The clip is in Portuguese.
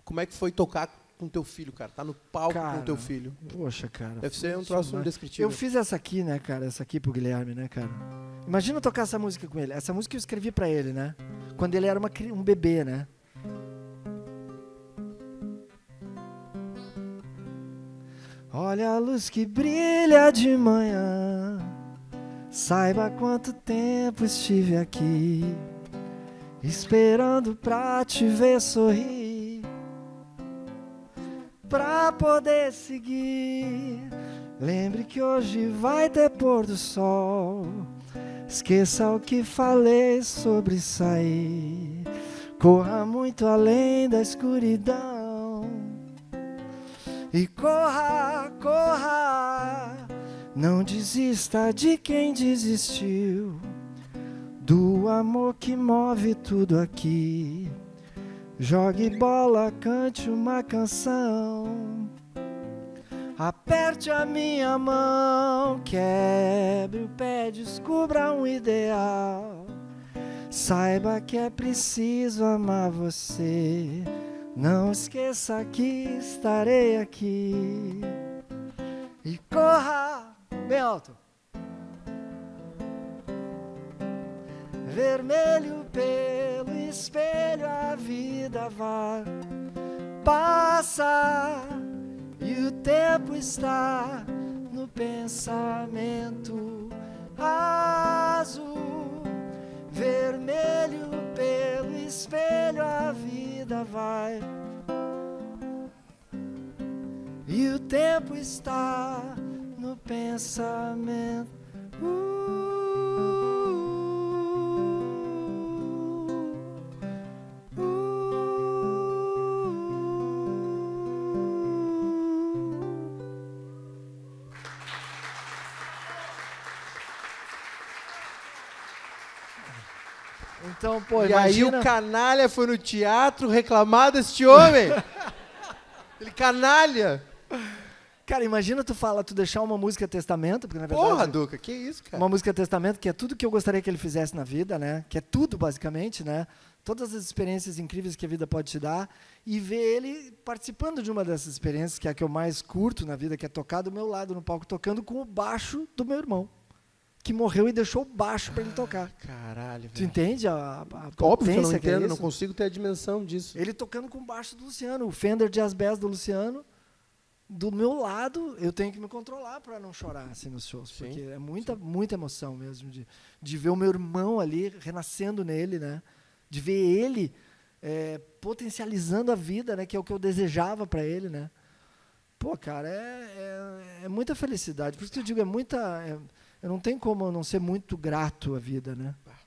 como é que foi tocar com teu filho, cara? Tá no palco Cara, com teu filho. Poxa, cara. Deve ser um troço indescritível. Eu fiz essa aqui, né, cara? Essa aqui pro Guilherme, né, cara? Imagina tocar essa música com ele. Essa música eu escrevi pra ele, né? Quando ele era um bebê, né? Olha a luz que brilha de manhã. Saiba quanto tempo estive aqui, esperando pra te ver sorrir, pra poder seguir. Lembre que hoje vai ter pôr do sol. Esqueça o que falei sobre sair. Corra muito além da escuridão. E corra, corra. Não desista de quem desistiu, do amor que move tudo aqui. Jogue bola, cante uma canção. Aperte a minha mão, quebre o pé, descubra um ideal. Saiba que é preciso amar você. Não esqueça que estarei aqui. E corra, bem alto. Vermelho pelo espelho, a vida vai, passa. E o tempo está no pensamento azul. Vermelho pelo espelho, a vida vai. E o tempo está no pensamento. Então, pô, E imagina... aí o canalha foi no teatro reclamar deste homem. Ele canalha. Cara, imagina tu deixar uma música testamento, porque na verdade... Porra, Duca, que isso, cara? Uma música testamento, que é tudo que eu gostaria que ele fizesse na vida, né? Que é tudo, basicamente, né? Todas as experiências incríveis que a vida pode te dar. E ver ele participando de uma dessas experiências, que é a que eu mais curto na vida, que é tocar do meu lado no palco, tocando com o baixo do meu irmão, que morreu e deixou o baixo para ele tocar. Caralho, velho. Tu entende a Óbvio que eu não potência que é entendo, isso? não consigo ter a dimensão disso. Ele tocando com o baixo do Luciano, o Fender Jazz Bass do Luciano, do meu lado. Eu tenho que me controlar para não chorar assim nos shows, Sim, porque é muita emoção mesmo de ver o meu irmão ali renascendo nele, né? De ver ele potencializando a vida, né? Que é o que eu desejava para ele, né? Pô, cara, é muita felicidade. Por isso que eu digo, eu não tenho como não ser muito grato à vida, né?